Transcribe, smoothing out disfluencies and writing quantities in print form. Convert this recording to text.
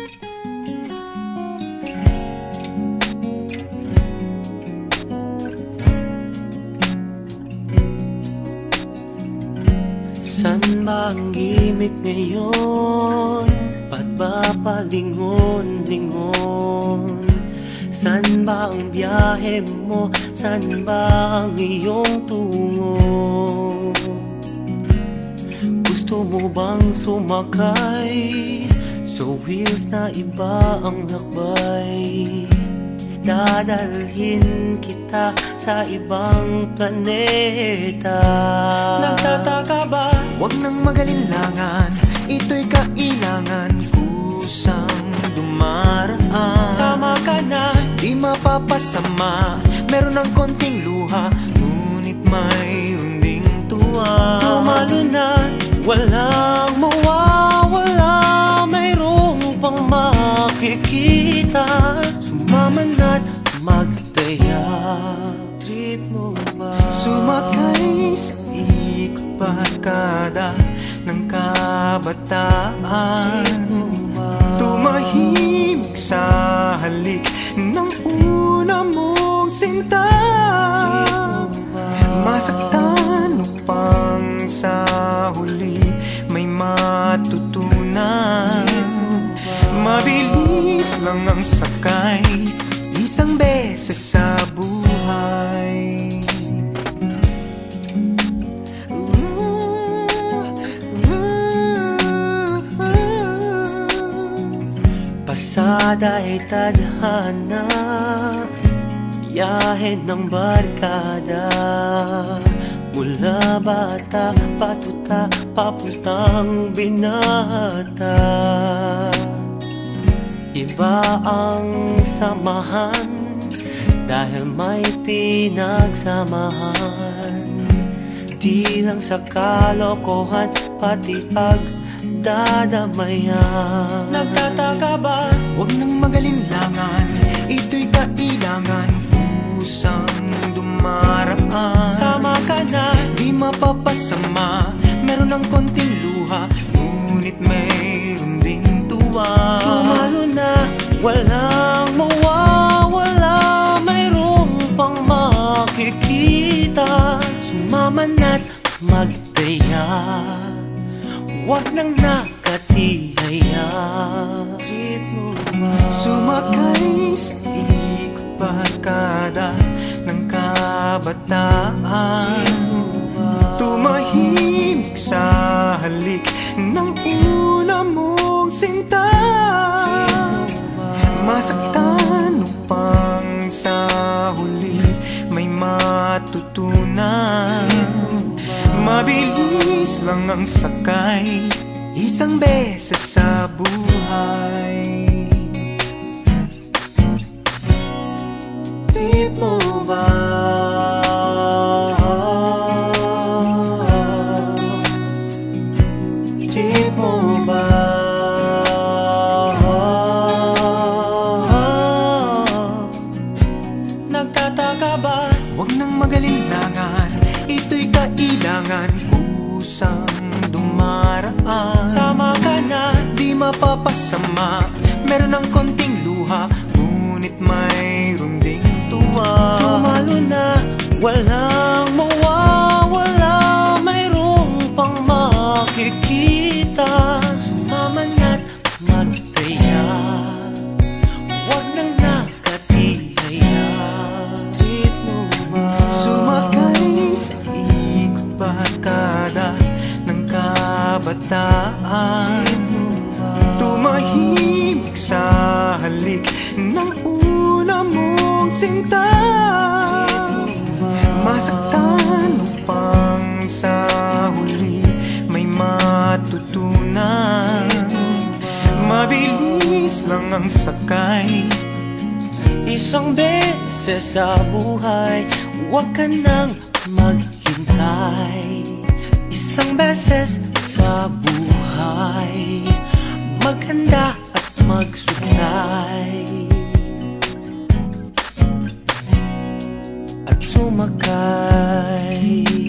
San ba ang gimik ngayon? Ba't ba palingon-lingon? San ba ang biyahe mo? San ba ang iyong tungo? Gusto mo bang sumakay sa wheels na iba ang lakbay? Dadalhin kita sa ibang planeta. Nagtataka ba? Huwag nang magalinlangan, ito'y kailangan kusang dumaraan. Sama ka na, di mapapasama. Meron ng konting luha, ngunit mayroon ding tuwa. tumalo na, walang mawawala. Mayroong pang makikita. Sumama na't magdaya. Trip mo ba? Sumakay sa ikot barkada ng kabataan. Tumahimik sa halik ng una mong sinta. Masaktan upang sa huli may matutunan. Mabilis lang ang sakay, isang beses sa buhay. Pasada ay tadhana, biyahe ng barkada. Mula bata, patuta, papuntang binata. Iba ang samahan dahil may pinagsamahan. Di lang sa kalokohan, pati pagdadamayan. Nagtataka ba? Huwag nang magalinlangan, ito'y kailangan kusang dumaraan. Sama ka na, di mapapasama. Meron ng konting luha, ngunit mayroon ding tuwa. tumalo na, walang mawawala. Mayroong pang makikita. Sumama na't magdaya. Huwag nang nakatihaya. Trip mo ba? Sumakay sa ikot barkada ng kabataan. Tumahimik sa halik ng una mong sinta. Masaktan upang sa huli may matutunan. Mabilis lang ang sakay, isang beses sa buhay. Trip mo ba? Trip mo ba? Nagtataka ba? Huwag nang magalinlangan, ito'y kailangan kusang dumaraan. Sama ka na, di mapapasama. Meron ng konting luha, ngunit mayroon ding tuwa. tumalo na, walang mawawala. Mayroong pang makikita. Sumama na't magdaya. Huwag nang nakatihaya. Trip mo ba? Sumakay sa ikot barkada ng kabataan. Tumahimik sa halik ng una mong sinta. Masaktan upang sa huli may matutunan. Mabilis lang ang sakay, Isang beses sa buhay, huwag ka nang maghintay. Isang beses sa buhay, maghanda at magsuklay at sumakay.